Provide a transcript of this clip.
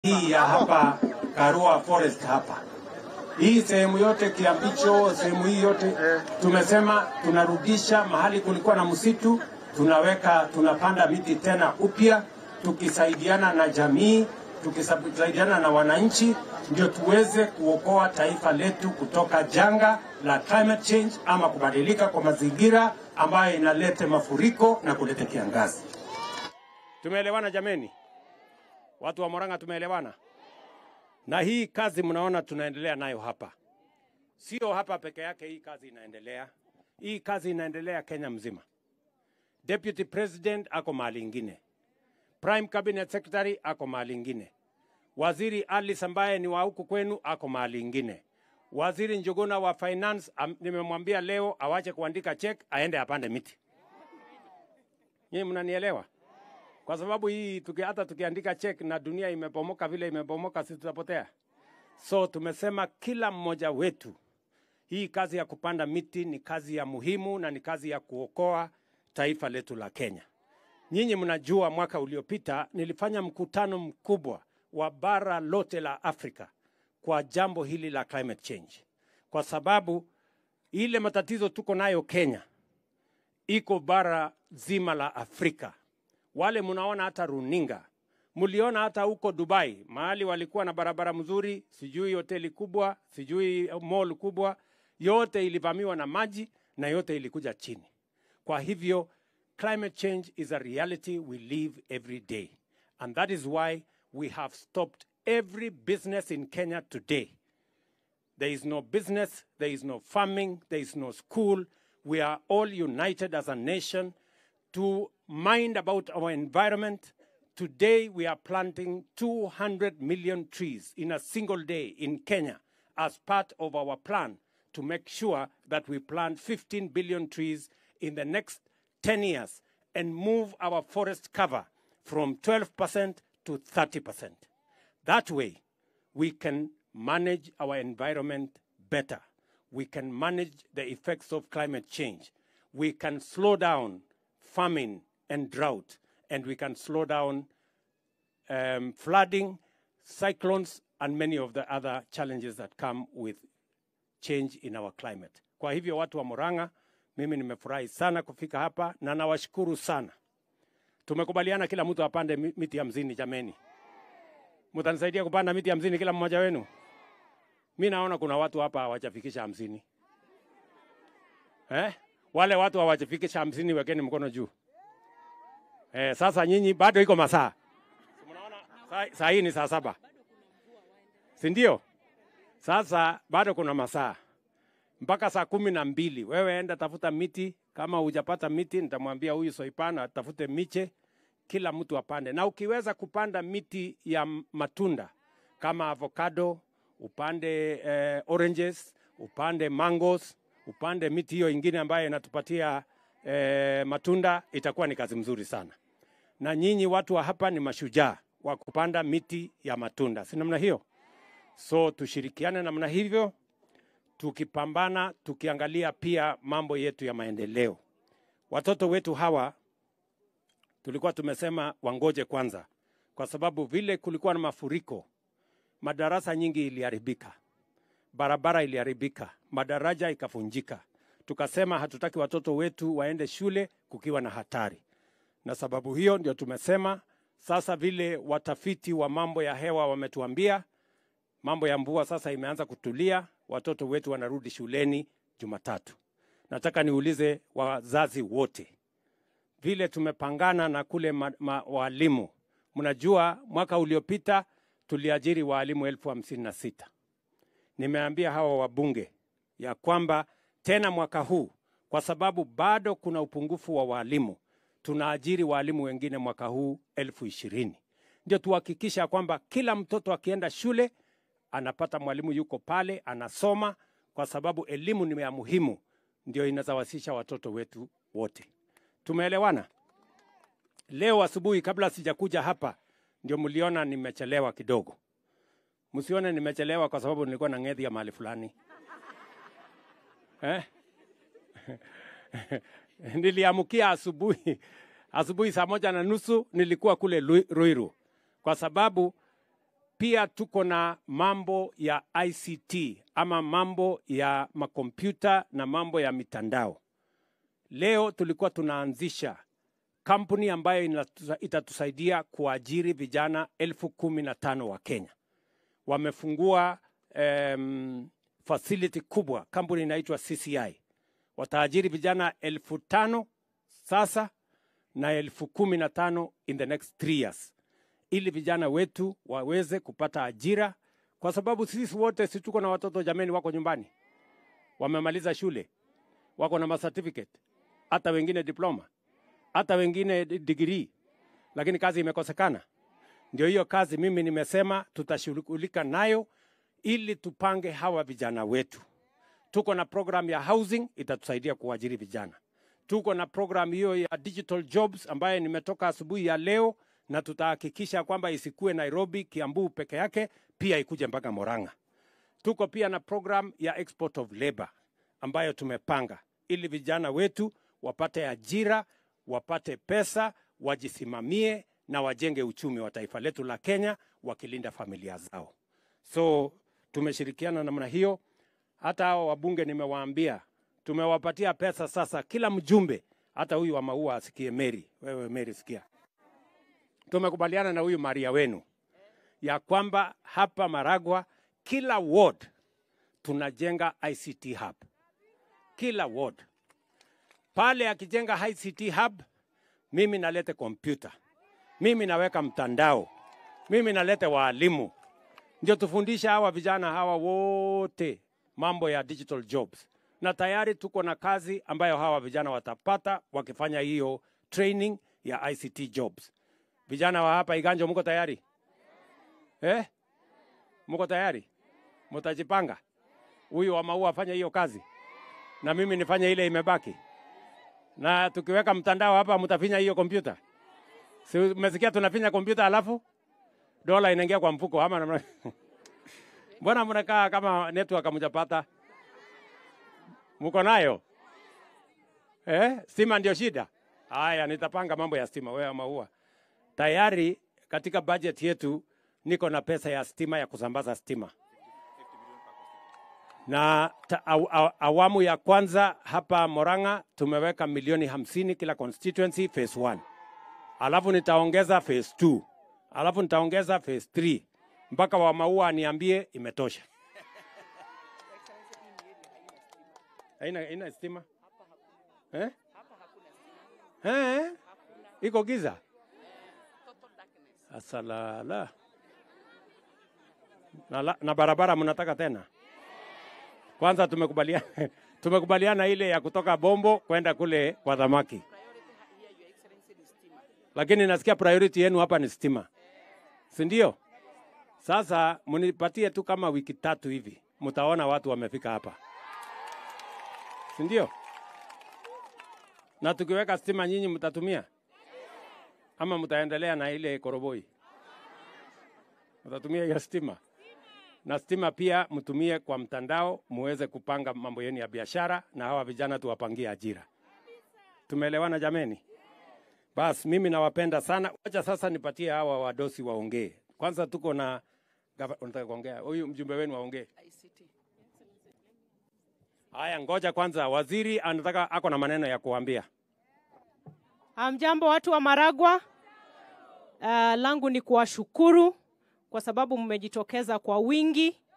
hii ya hapa Karua Forest hapa. Hii sehemu yote Kiambicho, sehemu hii yote tumesema tunarudisha mahali kulikuwa na msitu, tunapanda miti tena upya, tukisaidiana na jamii, tukisaidiana na wananchi, ndio tuweze kuokoa taifa letu kutoka janga la climate change ama kubadilika kwa mazingira ambayo inaleta mafuriko na kuleta kiangazi. Tumeelewana jameni? Watu wa Murang'a tumeelewana? Na hii kazi mnaona tunaendelea nayo hapa. Sio hapa peke yake hii kazi inaendelea. Hii kazi inaendelea Kenya mzima. Deputy President ako mahali ingine. Prime Cabinet Secretary ako mahali ingine. Waziri Alice ambaye ni wa huku kwenu ako mahali ingine. Waziri Njuguna wa Finance nimemwambia leo awache kuandika check aende apande miti. Nyinyi mnanielewa? Kwa sababu hii hata tukiandika check na dunia imepomoka vile imepomoka, sisi tutapotea. So tumesema kila mmoja wetu, hii kazi ya kupanda miti ni kazi ya muhimu na ni kazi ya kuokoa taifa letu la Kenya. Nyinyi mnajua mwaka uliopita nilifanya mkutano mkubwa wa bara lote la Afrika kwa jambo hili la climate change. Kwa sababu ile matatizo tuko nayo Kenya iko bara zima la Afrika. Wale munaona hata runinga, muliona hata huko Dubai, mahali walikuwa na barabara mzuri, sijui hoteli kubwa, sijui mall kubwa, yote ilivamiwa na maji na yote ilikuja chini. Kwa hivyo, climate change is a reality we live every day. And that is why we have stopped every business in Kenya today. There is no business, there is no farming, there is no school. We are all united as a nation to mind about our environment. Today we are planting 200 million trees in a single day in Kenya as part of our plan to make sure that we plant 15 billion trees in the next 10 years and move our forest cover from 12% to 30%. That way we can manage our environment better. We can manage the effects of climate change. We can slow down famine and drought, and we can slow down flooding, cyclones, and many of the other challenges that come with change in our climate. Kwa hivyo watu wa Murang'a, mimi nimefurahi sana kufika hapa na nawashukuru sana. Tumekubaliana kila mtu apande miti 50 jameni. Mtanisaidia kupanda miti 50 kila mmoja wenu? Mimi naona kuna watu hapa hawajafikisha 50. Wale watu hawajafikisha 50 wekeni mkono juu. Sasa nyinyi bado iko masaa. Mnaona saa hii ni saa 7. Si ndio? Sasa bado kuna masaa. Mpaka saa 12 wewe enda tafuta miti. Kama hujapata miti nitamwambia huyu Soipana tafute miche, kila mtu apande. Na ukiweza kupanda miti ya matunda kama avocado, upande oranges, upande mangoes, upande miti hiyo ingine ambayo inatupatia matunda, itakuwa ni kazi mzuri sana. Na nyinyi watu wa hapa ni mashujaa wa kupanda miti ya matunda. Si namna hiyo? So tushirikiane namna hivyo, tukipambana, tukiangalia pia mambo yetu ya maendeleo. Watoto wetu hawa tulikuwa tumesema wangoje kwanza, kwa sababu vile kulikuwa na mafuriko, madarasa nyingi iliharibika, barabara iliharibika, madaraja ikavunjika. Tukasema hatutaki watoto wetu waende shule kukiwa na hatari. Na sababu hiyo ndio tumesema sasa vile watafiti wa mambo ya hewa wametuambia, mambo ya mvua sasa imeanza kutulia, watoto wetu wanarudi shuleni Jumatatu. Nataka niulize wazazi wote, vile tumepangana na kule walimu. Mnajua mwaka uliopita tuliajiri walimu 56,000. Nimeambia hawa wabunge ya kwamba tena mwaka huu, kwa sababu bado kuna upungufu wa walimu, tunaajiri walimu wengine mwaka huu 20,000. Ndio tuhakikisha kwamba kila mtoto akienda shule anapata mwalimu yuko pale anasoma, kwa sababu elimu ni ya muhimu, ndio inazawasisha watoto wetu wote. Tumeelewana? Leo asubuhi kabla sijakuja hapa ndio mliona nimechelewa kidogo. Msione nimechelewa kwa sababu nilikuwa na ngedhi ya mahali fulani. Niliamkia asubuhi saa 1:30 nilikuwa kule Ruiru. Kwa sababu pia tuko na mambo ya ICT ama mambo ya makompyuta na mambo ya mitandao. Leo tulikuwa tunaanzisha kampuni ambayo itatusaidia kuajiri vijana 15,000 wa Kenya. Wamefungua facility kubwa, kampuni inaitwa CCI. Wataajiri vijana 5,000 sasa na 15,000 in the next 3 years. Ili vijana wetu waweze kupata ajira, kwa sababu sisi wote si tuko na watoto jameni wako nyumbani. Wamemaliza shule, wako na certificate, hata wengine diploma, hata wengine degree, lakini kazi imekosekana. Ndio hiyo kazi mimi nimesema tutashughulika nayo ili tupange hawa vijana wetu. Tuko na program ya housing itatusaidia kuajiri vijana. Tuko na program hiyo ya digital jobs ambayo nimetoka asubuhi ya leo, na tutahakikisha kwamba isikue Nairobi, Kiambu peke yake, pia ikuje mpaka Murang'a. Tuko pia na program ya export of labor ambayo tumepanga ili vijana wetu wapate ajira, wapate pesa, wajisimamie na wajenge uchumi wa taifa letu la Kenya wakilinda familia zao. So tumeshirikiana namna hiyo. Hata hao wabunge nimewaambia, tumewapatia pesa sasa kila mjumbe, hata huyu wa Maua asikie. Mary, wewe Mary sikia. Tumekubaliana na huyu Maria wenu ya kwamba hapa Maragwa kila ward tunajenga ICT hub. Kila ward. Pale akijenga ICT hub, mimi nalete kompyuta, mimi naweka mtandao, mimi nalete walimu. Ndio tufundisha hawa vijana hawa wote mambo ya digital jobs. Na tayari tuko na kazi ambayo hawa vijana watapata wakifanya hiyo training ya ICT jobs. Vijana wa hapa Iganjo mko tayari? Mko tayari? Mtajipanga? Huyu wa Maua afanye hiyo kazi na mimi nifanye ile imebaki. Na tukiweka mtandao hapa mtafinya hiyo kompyuta. Si umesikia tunafinya kompyuta alafu dola inaingia kwa mfuko ama namna. Mbona mnakaa kama network hamjapata? Mko nayo? Stima ndio shida. Haya, nitapanga mambo ya stima. Wewe Maua. Tayari katika budget yetu niko na pesa ya stima ya kusambaza stima. Na awamu ya kwanza hapa Murang'a tumeweka milioni 50 kila constituency phase 1. Alafu nitaongeza phase 2. Alafu nitaongeza phase 3. Mpaka wa Maua niambie imetosha. Haina stima? Hapa hakuna stima. Iko giza? Asalala. Na barabara mnataka tena? Kwanza tumekubaliana ile ya kutoka Bombo kwenda kule kwa Dhamaki. Lakini nasikia priority yenu hapa ni stima. Si ndio? Sasa munipatie tu kama wiki 3 hivi. Mtaona watu wamefika hapa. Si ndio? Na tukiweka stima nyinyi mtatumia? Ama mtaendelea na ile koroboi? Mtatumia ya stima? Na stima pia mtumie kwa mtandao muweze kupanga mambo yenu ya biashara na hawa vijana tuwapangie ajira. Tumeelewana jameni? Bas mimi nawapenda sana. Acha sasa nipatie hawa wadosi waongee. Kwanza tuko na unataka kuongea? Huyu mjumbe wenu waongee. Haya ngoja kwanza waziri anataka ako na maneno ya kuambia. Hamjambo watu wa Maragwa. Langu ni kuwashukuru kwa sababu mmejitokeza kwa wingi